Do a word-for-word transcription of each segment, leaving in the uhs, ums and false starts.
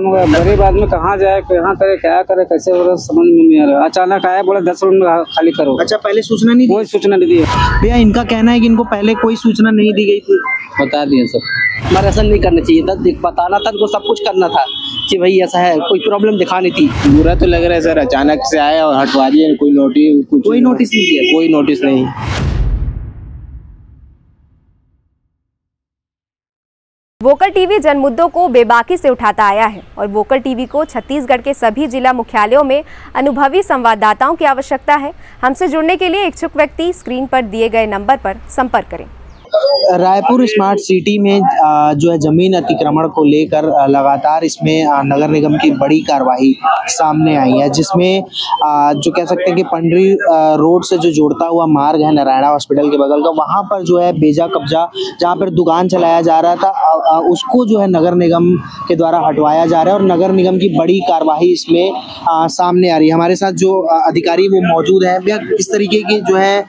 गरीब आदमी कहाँ जाए, कहाँ करे, क्या करे, कैसे हो रहा समझ में नहीं आ रहा। अचानक आया, बोले दस मिनट में खाली करो। अच्छा, पहले सूचना नहीं दी? कोई सूचना नहीं दी भैया। इनका कहना है कि इनको पहले कोई सूचना नहीं दी गई थी। बता दिए सब। हमारा ऐसा नहीं करना चाहिए था, बताना था उनको, सब कुछ करना था कि भाई ऐसा है, कोई प्रॉब्लम दिखानी थी। बुरा तो लग रहा है सर, अचानक से आया और हटवा दिए, कोई नोटिस कुछ कोई नोटिस नहीं दिया? कोई नोटिस नहीं। वोकल टीवी जन मुद्दों को बेबाकी से उठाता आया है और वोकल टीवी को छत्तीसगढ़ के सभी जिला मुख्यालयों में अनुभवी संवाददाताओं की आवश्यकता है। हमसे जुड़ने के लिए इच्छुक व्यक्ति स्क्रीन पर दिए गए नंबर पर संपर्क करें। रायपुर स्मार्ट सिटी में जो है जमीन अतिक्रमण को लेकर लगातार इसमें नगर निगम की बड़ी कार्रवाई सामने आई है, जिसमें जो कह सकते हैं कि पंडरी रोड से जो जोड़ता हुआ मार्ग है नारायणा हॉस्पिटल के बगल का, वहां पर जो है बेजा कब्जा जहां पर दुकान चलाया जा रहा था उसको जो है नगर निगम के द्वारा हटवाया जा रहा है और नगर निगम की बड़ी कार्रवाई इसमें आ, सामने आ रही है। हमारे साथ जो अधिकारी वो मौजूद है। भैया, किस तरीके की जो है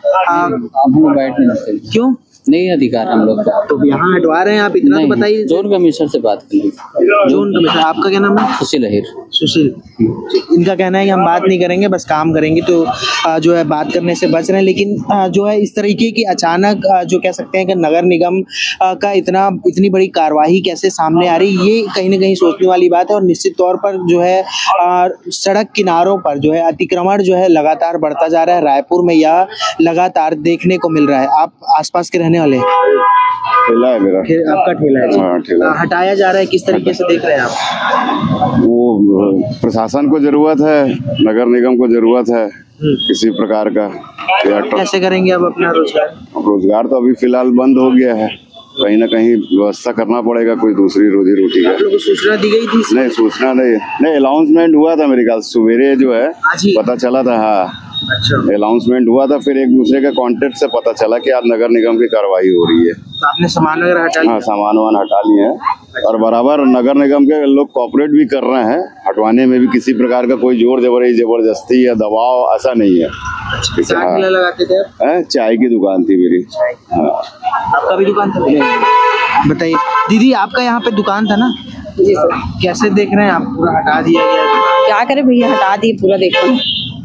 बैठ नहीं सकते, क्यों नहीं अधिकार हम लोग तो यहाँ हटवा रहे हैं आप, इतना तो बताइए। जोन कमिश्नर से बात कर लीजिए। जोन कमिश्नर, आपका क्या नाम है? सुशील अहिर। सुशील, इनका कहना है कि हम बात नहीं करेंगे, बस काम करेंगे, तो जो है बात करने से बच रहे हैं। लेकिन जो है इस तरीके की अचानक जो कह सकते हैं कि नगर निगम का इतना इतनी बड़ी कार्रवाई कैसे सामने आ रही, ये कहीं ना कहीं सोचने वाली बात है। और निश्चित तौर पर जो है सड़क किनारों पर जो है अतिक्रमण जो है लगातार बढ़ता जा रहा है। रायपुर में यह लगातार देखने को मिल रहा है। आप आसपास के रहने वाले? ठेला है मेरा। आपका ठेला है? हाँ, ठेला हटाया जा रहा है, किस तरीके से देख रहे हैं आप? वो प्रशासन को जरूरत है, नगर निगम को जरूरत है किसी प्रकार का। कैसे करेंगे अब अपना रोजगार? रोजगार तो अभी फिलहाल बंद हो गया है, कहीं ना कहीं व्यवस्था करना पड़ेगा, कोई दूसरी रोजी रोटी का। आप लोगों को सूचना दी गई थी? नहीं, सूचना नहीं नहीं अनाउंसमेंट हुआ था मेरे ख्याल सवेरे जो है पता चला था। हाँ, अच्छा, अनाउंसमेंट हुआ था, फिर एक दूसरे के कांटेक्ट से पता चला कि आज नगर निगम की कार्रवाई हो रही है। तो आपने सामान वगैरह हटा लिया? हाँ, सामान वामान हटा लिए हैं और बराबर नगर निगम के लोग कोऑपरेट भी कर रहे हैं हटवाने में भी। किसी प्रकार का कोई जोर जबरदस्ती जबरदस्ती या दबाव ऐसा नहीं है। अच्छा, हाँ। लगाते थे आप? चाय की दुकान थी मेरी। हाँ। आपका भी दुकान था? बताइए दीदी, आपका यहाँ पे दुकान था ना? जी सर। कैसे देख रहे हैं आप? पूरा हटा दिया गया? क्या करे भैया, हटा दिए पूरा। देखो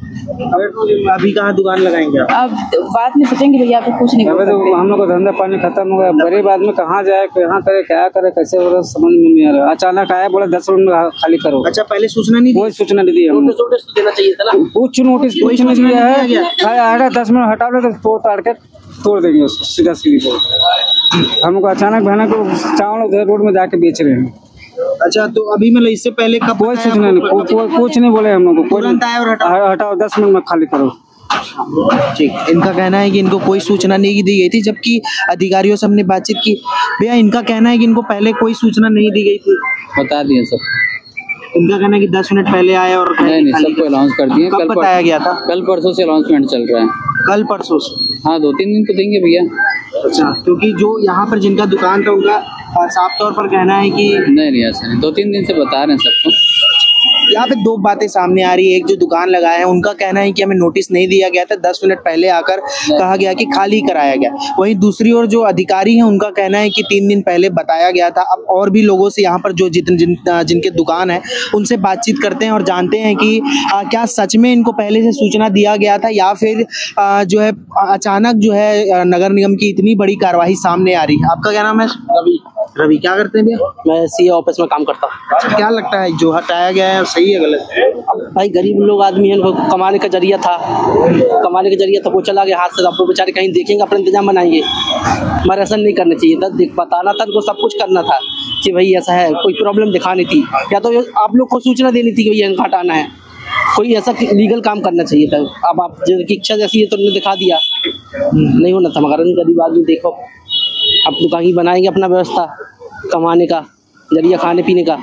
अभी कहाँ दुकान लगाएंगे आप? अब बात में सोचेंगे भैया, तो कुछ नहीं कर सकते। हम लोग का धंधा पानी खत्म हो गया। गरीब आदमी कहाँ जाए, कहाँ करे, क्या करे, कैसे हो रहा समझ में नहीं आ रहा। अचानक आया, बोले दस मिनट में खाली करो। अच्छा, पहले सूचना नहीं दी? कोई सूचना नहीं दी। नोटिस तो देना चाहिए था ना। कुछ नोटिस कुछ नहीं दिया है। दस मिनट हटा लो तो तोड़ ताड़ के तोड़ देंगे उसको, सीधा सीधी तोड़। हमको अचानक भयानक चावल उधर रोड में जाके बेच रहे हैं। अच्छा, तो अभी मतलब इससे पहले कब? कोई सूचना नहीं, कुछ नहीं बोले हम लोग को। तुरंत आए और हटाओ, हटाओ दस मिनट में खाली करो। ठीक, इनका कहना है कि इनको कोई सूचना नहीं दी गई थी, जबकि अधिकारियों से हमने बातचीत की। भैया, इनका कहना है कि इनको पहले कोई सूचना नहीं दी गई थी। बता दिए सब। इनका कहना है कि दस मिनट पहले आए और नहीं नहीं सबको अनाउंस कर दिए। कल बताया गया था? कल परसों से अनाउंसमेंट चल रहा है। कल परसों से? हाँ, दो तीन दिन तो देंगे भैया। अच्छा, क्योंकि जो यहाँ पर जिनका दुकान था उनका साफ तौर पर कहना है कि नहीं नहीं ऐसा नहीं, दो तीन दिन से बता रहे हैं सबको। यहाँ पे दो बातें सामने आ रही है। एक जो दुकान लगाया है उनका कहना है कि हमें नोटिस नहीं दिया गया था, दस मिनट पहले आकर कहा गया कि खाली कराया गया। वहीं दूसरी ओर जो अधिकारी हैं उनका कहना है कि तीन दिन पहले बताया गया था। अब और भी लोगों से यहाँ पर जो जितने जिन, जिनके दुकान है उनसे बातचीत करते हैं और जानते हैं कि आ, क्या सच में इनको पहले से सूचना दिया गया था या फिर आ, जो है अचानक जो है नगर निगम की इतनी बड़ी कार्रवाई सामने आ रही है। आपका क्या नाम है? रवि। रवि, क्या करते हैं भैया? मैं सी ऑफिस में काम करता हूँ। अच्छा, क्या लगता है जो हटाया गया है सही है गलत? भाई गरीब लोग आदमी हैं, कमाने का जरिया था, कमाने का जरिया था, वो चला गया हाथ से। आप लोग बेचारे कहीं देखेंगे, अपना इंतजाम बनाएंगे। हमारा ऐसा नहीं करना चाहिए था, बताना था उनको, सब कुछ करना था कि भाई ऐसा है, कोई प्रॉब्लम दिखानी थी, या तो आप लोग को सूचना देनी थी कि भैया इनको हटाना है। कोई ऐसा लीगल काम करना चाहिए था। अब आप जिनकी इच्छा जैसी है तो उन्होंने दिखा दिया, नहीं होना था। मगर गरीब आदमी देखो, आप दुकान ही बनाएंगे, अपना व्यवस्था कमाने का जरिया, खाने पीने का।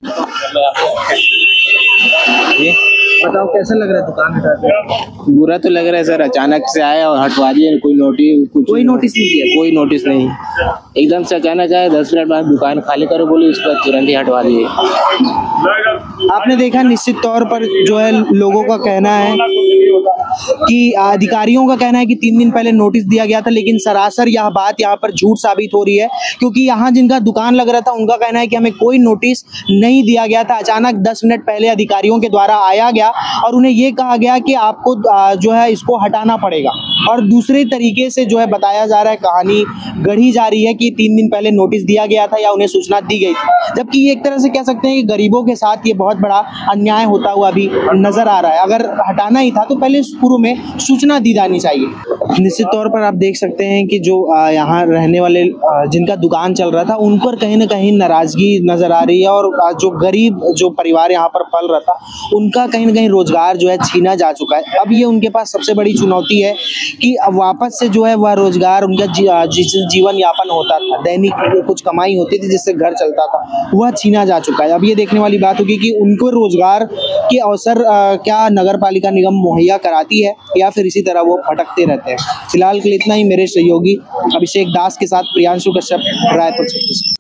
बताओ कैसा लग रहा है दुकान हटाते? बुरा तो लग रहा है सर, अचानक से आया और हटवा दिए, कोई नोटिस कुछ कोई नोटिस नहीं दिया? कोई नोटिस नहीं। एकदम से कहना चाहे दस मिनट बाद दुकान खाली करो बोले, उसके बाद तुरंत ही हटवा दिए। आपने देखा निश्चित तौर पर जो है लोगों का कहना है कि अधिकारियों का कहना है कि तीन दिन पहले नोटिस दिया गया था, लेकिन सरासर यह बात यहाँ पर झूठ साबित हो रही है, क्योंकि यहाँ जिनका दुकान लग रहा था उनका कहना है कि हमें कोई नोटिस नहीं दिया गया था। अचानक दस मिनट पहले अधिकारियों के द्वारा आया गया और उन्हें ये कहा गया कि आपको जो है इसको हटाना पड़ेगा, और दूसरे तरीके से जो है बताया जा रहा है, कहानी गढ़ी जा रही है कि तीन दिन पहले नोटिस दिया गया था या उन्हें सूचना दी गई थी, जबकि ये एक तरह से कह सकते हैं कि गरीबों के साथ ये बहुत बड़ा अन्याय होता हुआ भी नजर आ रहा है। अगर हटाना ही था तो पहले पूर्व में सूचना दी जानी चाहिए। निश्चित तौर पर आप देख सकते हैं कि जो यहाँ रहने वाले जिनका दुकान चल रहा था उन पर कहीं ना कहीं नाराजगी नजर आ रही है, और जो गरीब जो परिवार यहाँ पर पल रहा था उनका कहीं ना कहीं रोजगार जो है छीना जा चुका है। अब ये उनके पास सबसे बड़ी चुनौती है कि अब वापस से जो है वह रोजगार उनका जी, जिस जीवन यापन होता था, दैनिक कुछ कमाई होती थी जिससे घर चलता था, वह छीना जा चुका है। अब ये देखने वाली बात होगी कि उनको रोजगार के अवसर क्या नगर पालिका निगम मुहैया कराती है या फिर इसी तरह वो भटकते रहते हैं। फिलहाल के लिए इतना ही। मेरे सहयोगी अभिषेक दास के साथ प्रियांशु कश्यप, रायपुर छत्तीसगढ़।